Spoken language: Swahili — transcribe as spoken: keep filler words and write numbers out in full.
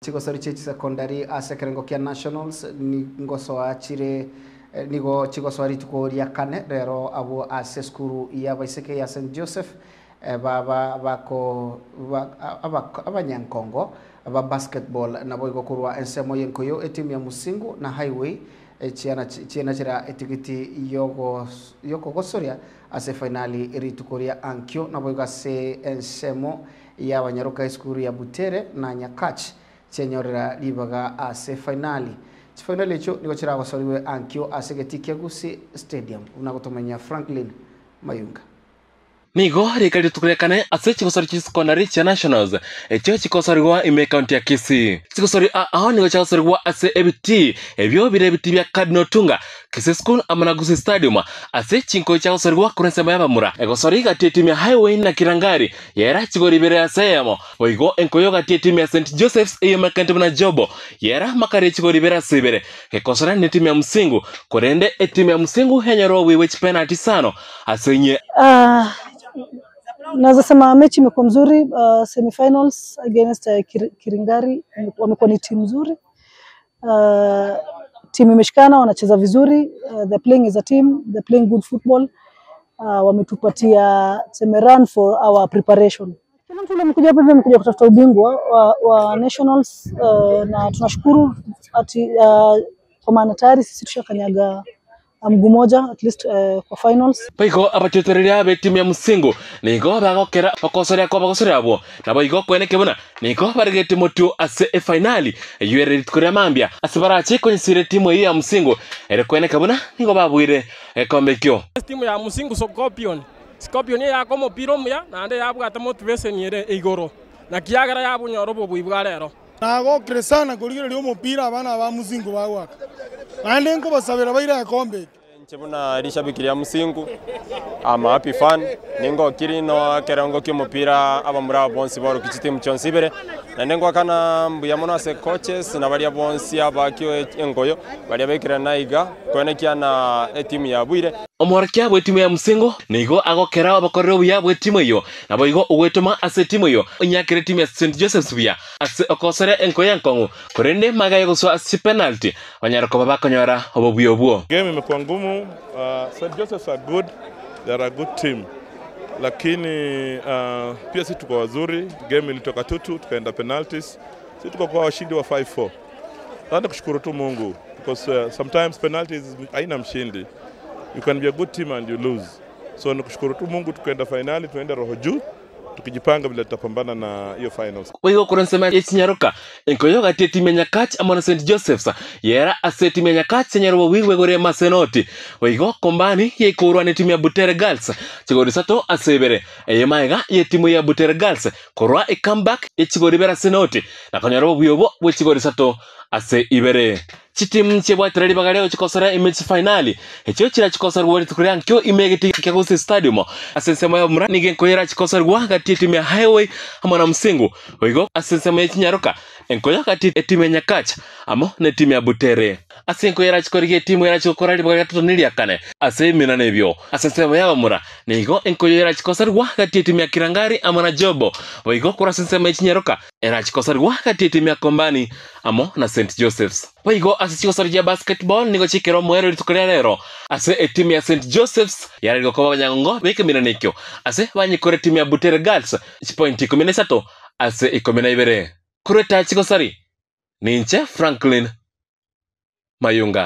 Chikosori chechi secondary ase kerengo kia nationals ni ngoso achire nigo chikosori tukoria kane rero abo ase skuru ya baiseke ya Saint Joseph baba bako abanyankongo aba basketball na boigo kurwa ensemo yenkoyo etimu ya Musingu na highway chiana chiana chira etikiti yogo yoko gosoria ase finali eritukoria ankyo na boigo ase ensemo ya wanyaruka skuru ya Butere na Nyakach chenyorera libaga ase finali finali cho niko chira basoriwe ankyo ase getike gusi stadium unagotomenya Franklin Mayunga Nigo rekali tukurekane ase chikosori chisekondari cha nationals echo chikosori wa ime county ya Kisii chikosori aho nigo chikosori wa ase ebiti ebyo bire biti bya Kadnotunga Kisii school amana gusi stadium ase chinko chikosori wa kurensema yabamura egosori gati timu ya highway na Kirangari yera chigori bire ase yamo oigo enkoyo gati timu ya Saint Joseph's iyo makantibu na Jobo yera makari chigori bire asibere ekosori ni timu ya Musingu korende timu ya Musingu henyaro wiwe penalty sano asenye uh... Naweza sema mechi imekuwa mzuri, uh, semifinals against uh, Kir Kiringari wamekuwa ni timu nzuri. Uh, timu imeshikana, wanacheza vizuri, uh, they're playing as a team, they're playing good football. Uh, wametupatia seme run for our preparation. Kila mtu amekuja hapa amekuja kutafuta ubingwa wa, wa nationals uh, na tunashukuru ati uh, kwa maana tayari sisi tushakanyaga mguu moja at least uh, kwa finals. Baiko abatetereria be timu ya Musingu nigo bagokera bakosoria kwa bakosoria abo na baiko kweneke buna nigo barigete motu ase e finali yuere tukoria mambia asibarache konsire timu ya Musingu ere kweneke buna nigo babwire e kombekyo timu ya Musingu Scorpion Scorpion ya komo pirom ya nande yabwata motivation yere igoro na kiagara yabunyoro bubwibwa rero nago kresana kurigire ryo mupira abana ba Musingu bagwaka ande ngo basabira bayira kombe Chebuna rishabikiria Musingu ama happy fan ningo kirino kerango ky'umupira abamura bonsi baro kichitimu chonsibere na nengo kana mbuya mono ase coaches na bali bonsi abakyo engoyo bali abekira naiga kwenekia na timu ya Bwire omorkia bwe timu ya Musingu nigo agokera abakorero ya bwe timu yo na boigo ugwetoma ase timu yo nyakire timu ya Saint Joseph's bia ase okosere enkoya nkongu korende magaye guswa ase penalty wanyarako babakonyora obobyo bwo game imekuwa ngumu. Uh, Saint Joseph's are good, they are a good team. Lakini uh, pia sisi tuko wazuri, game ilitoka tutu tukaenda penalties. Sisi tuko kwa washindi wa five four. Nataka kushukuru tu Mungu because uh, sometimes penalties haina mshindi. You can be a good team and you lose. So nakushukuru tu Mungu tukaenda finali, tuende roho juu. Tukijipanga bila tutapambana na hiyo finals. Wewe kurensema yechinyaruka enkoyo gati timu ya Nyakach amana Saint Joseph's yera ase timu ya Nyakach nyarwo wiwe gore masenoti wewe kombani yekurwa ne timu ya Butere Girls chigori sato asebere eyemaiga ye timu ya Butere Girls korwa e comeback yechigori bera senoti na kanyarwo byobo wechigori sato ase ibere chitimu chebwatereri bagareo chikosora image finali echo chira chikosora wori tukurian kyo imegeti kyagusi stadium asensema ya mura nige nkoyera chikosora gwagati timu ya highway amana Musingu oigo asensema ya Chinyaruka enkoya gati timu ya Nyakach amo ne timu ya Butere asenkoyera chikorige timu ya chikorari bagatu nilia kane asemina nebyo asensema ya mura nigo enkoyera chikosora gwagati timu ya Kirangari amana Jobo oigo kura asensema ya Chinyaruka era chikosora gwagati timu ya Kombani amo na Saint Joseph's oigo ase chikosori ya basketball nigo chikero mwero litukoria rero ase e timu ya Saint Joseph's yari gokoba banyango beke miranekyo ase banyikore timu ya Butere Girls point kumi na tatu ase kumi na ibere kureta chikosori ninche Franklin Mayunga.